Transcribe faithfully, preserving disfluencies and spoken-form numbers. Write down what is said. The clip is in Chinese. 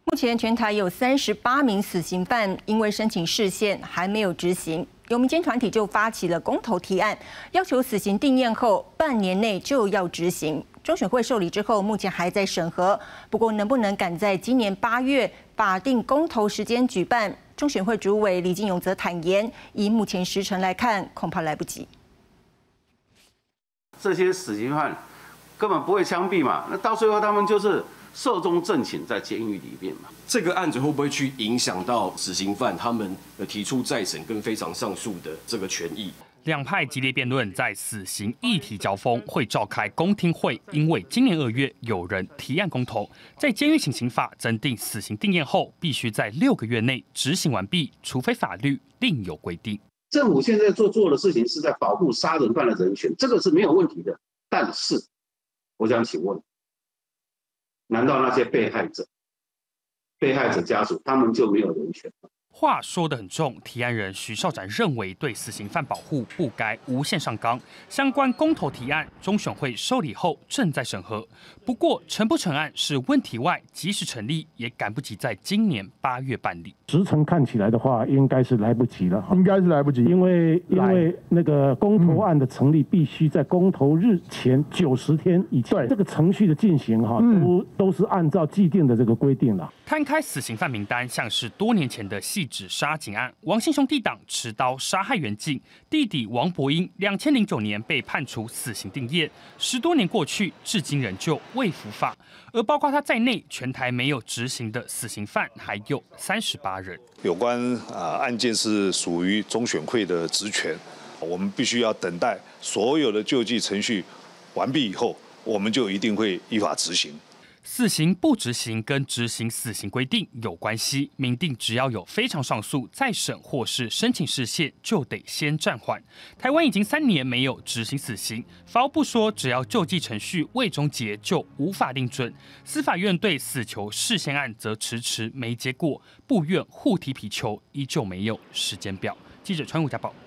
目前全台有三十八名死刑犯因为申请释宪还没有执行，有民间团体就发起了公投提案，要求死刑定验后半年内就要执行。中选会受理之后，目前还在审核。不过能不能赶在今年八月法定公投时间举办？中选会主委李进勇则坦言，以目前时程来看，恐怕来不及。 这些死刑犯根本不会枪毙嘛，那到最后他们就是寿终正寝在监狱里面嘛。 这个案子会不会去影响到死刑犯他们提出再审跟非常上诉的这个权益？ 两派激烈辩论，在死刑议题交锋，会召开公听会。因为今年二月有人提案公投，在监狱行刑法增订死刑定验后，必须在六个月内执行完毕，除非法律另有规定。 政府现在做做的事情是在保护杀人犯的人权，这个是没有问题的。但是，我想请问，难道那些被害者、被害者家属他们就没有人权吗？ 话说得很重，提案人徐少展认为，对死刑犯保护不该无限上纲。相关公投提案，中选会受理后正在审核。不过，成不成案是问题外，即使成立，也赶不及在今年八月办理。 时程看起来的话，应该是来不及了， 应该是来不及， 因为因为那个公投案的成立，必须在公投日前九十天以前。对这个程序的进行哈，都都是按照既定的这个规定了。 摊开死刑犯名单，像是多年前的细指杀警案，王姓兄弟党持刀杀害原警弟弟王伯英，两千零九年被判处死刑定谳，十多年过去，至今仍旧未伏法。而包括他在内，全台没有执行的死刑犯还有三十八人。 有关啊案件是属于中选会的职权，我们必须要等待所有的救济程序完毕以后，我们就一定会依法执行。 死刑不执行跟执行死刑规定有关系，明定只要有非常上诉、再审或是申请释宪，就得先暂缓。台湾已经三年没有执行死刑，法务部说，只要救济程序未终结，就无法定准。司法院对死囚释宪案则迟迟没结果，部院互踢皮球，依旧没有时间表。记者川武家报。